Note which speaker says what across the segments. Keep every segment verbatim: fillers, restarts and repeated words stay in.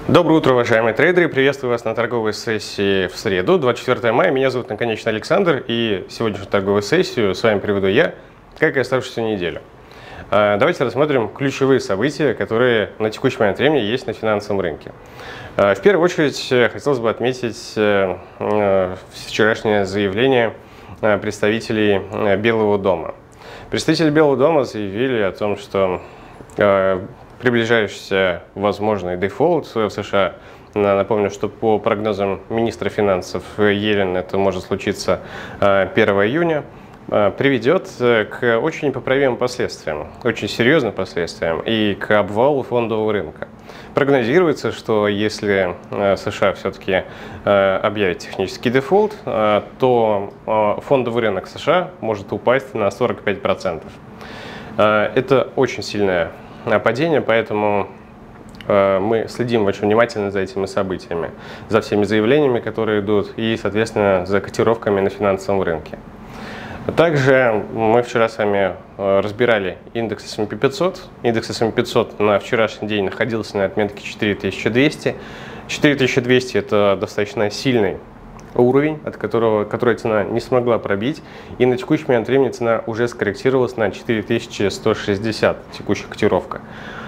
Speaker 1: Доброе утро, уважаемые трейдеры! Приветствую вас на торговой сессии в среду, двадцать четвёртое мая. Меня зовут Наконечный Александр, и сегодняшнюю торговую сессию с вами приведу я, как и оставшуюся неделю. Давайте рассмотрим ключевые события, которые на текущий момент времени есть на финансовом рынке. В первую очередь хотелось бы отметить вчерашнее заявление представителей Белого дома. Представители Белого дома заявили о том, что приближающийся возможный дефолт в США, напомню, что по прогнозам министра финансов Йеллен это может случиться первого июня, приведет к очень непоправимым последствиям, очень серьезным последствиям и к обвалу фондового рынка. Прогнозируется, что если США все-таки объявит технический дефолт, то фондовый рынок США может упасть на сорок пять процентов. Это очень сильное падение, поэтому мы следим очень внимательно за этими событиями, за всеми заявлениями, которые идут, и, соответственно, за котировками на финансовом рынке. Также мы вчера с вами разбирали индекс эс энд пи пятьсот. Индекс эс энд пи пятьсот на вчерашний день находился на отметке четыре тысячи двести. четыре тысячи двести – это достаточно сильный уровень, от которого который цена не смогла пробить, и на текущий момент времени цена уже скорректировалась на четыре тысячи сто шестьдесят, текущая котировка.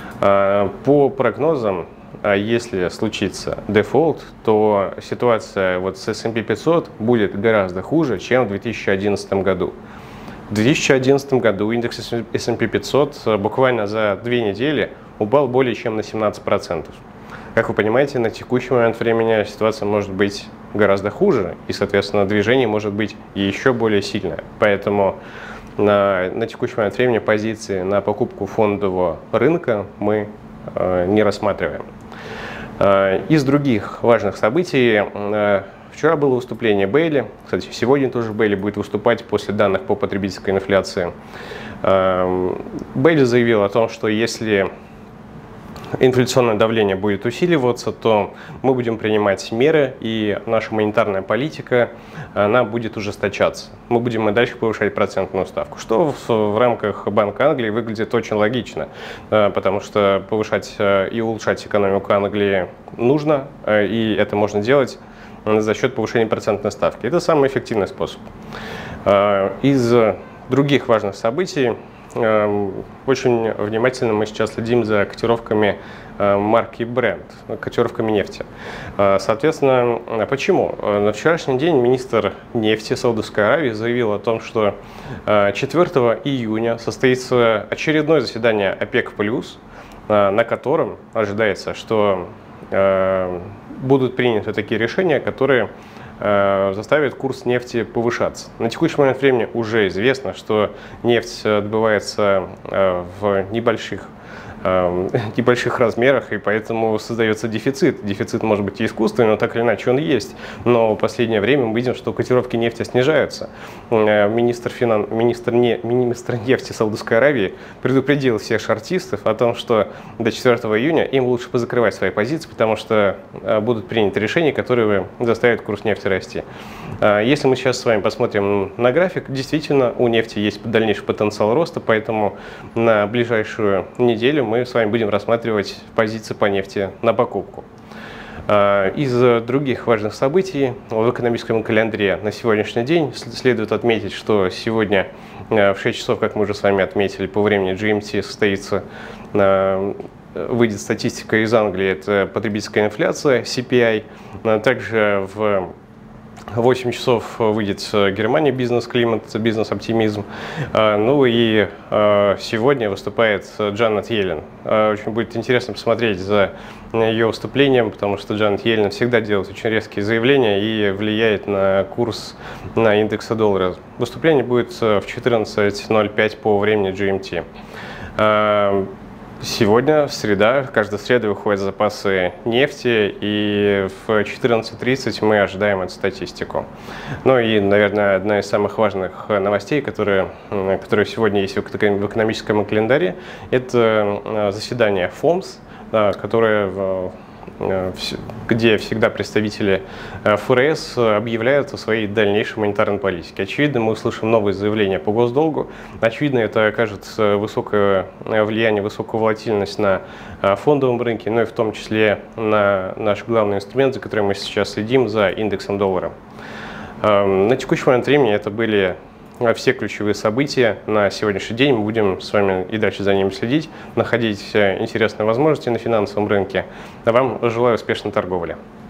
Speaker 1: По прогнозам, если случится дефолт, то ситуация вот с эс энд пи пятьсот будет гораздо хуже, чем в две тысячи одиннадцатом году. В две тысячи одиннадцатом году индекс эс энд пи пятьсот буквально за две недели упал более чем на семнадцать процентов. Как вы понимаете, на текущий момент времени ситуация может быть гораздо хуже, и, соответственно, движение может быть еще более сильное. Поэтому на, на текущий момент времени позиции на покупку фондового рынка мы э, не рассматриваем. Э, из других важных событий, э, вчера было выступление Бейли, кстати, сегодня тоже Бейли будет выступать после данных по потребительской инфляции. Э, Бейли заявил о том, что если инфляционное давление будет усиливаться, то мы будем принимать меры, и наша монетарная политика, она будет ужесточаться. Мы будем и дальше повышать процентную ставку, что в, в рамках Банка Англии выглядит очень логично, потому что повышать и улучшать экономику Англии нужно, и это можно делать за счет повышения процентной ставки. Это самый эффективный способ. Из других важных событий, очень внимательно мы сейчас следим за котировками марки Brent, котировками нефти. Соответственно, почему? На вчерашний день министр нефти Саудовской Аравии заявил о том, что четвёртого июня состоится очередное заседание ОПЕК+, на котором ожидается, что будут приняты такие решения, которые заставит курс нефти повышаться. На текущий момент времени уже известно, что нефть добывается в небольших, небольших размерах, и поэтому создается дефицит. Дефицит может быть и искусственный, но так или иначе он есть. Но в последнее время мы видим, что котировки нефти снижаются. Министр, финан... министр, не... министр нефти Саудовской Аравии предупредил всех шортистов о том, что до четвёртого июня им лучше позакрывать свои позиции, потому что будут приняты решения, которые заставят курс нефти расти. Если мы сейчас с вами посмотрим на график, действительно у нефти есть дальнейший потенциал роста, поэтому на ближайшую неделю мы с вами будем рассматривать позиции по нефти на покупку. Из других важных событий в экономическом календаре на сегодняшний день следует отметить, что сегодня в шесть часов, как мы уже с вами отметили, по времени джи эм ти состоится, выйдет статистика из Англии, это потребительская инфляция, си пи ай. Также в восемь часов выйдет Германия, бизнес-климат, бизнес-оптимизм. Ну и сегодня выступает Джанет Йеллен. Очень будет интересно посмотреть за ее выступлением, потому что Джанет Йеллен всегда делает очень резкие заявления и влияет на курс, на индекс доллара. Выступление будет в четырнадцать ноль пять по времени джи эм ти. Сегодня, среда, каждую среду выходят запасы нефти, и в четырнадцать тридцать мы ожидаем эту статистику. Ну и, наверное, одна из самых важных новостей, которые, которые сегодня есть в экономическом календаре, это заседание эф о эм эс, которое где всегда представители ФРС объявляют о своей дальнейшей монетарной политике. Очевидно, мы услышим новые заявления по госдолгу. Очевидно, это окажет высокое влияние, высокую волатильность на фондовом рынке, но и в том числе на наш главный инструмент, за которым мы сейчас следим, за индексом доллара. На текущий момент времени это были все ключевые события на сегодняшний день. Мы будем с вами и дальше за ними следить, находить интересные возможности на финансовом рынке. А вам желаю успешной торговли.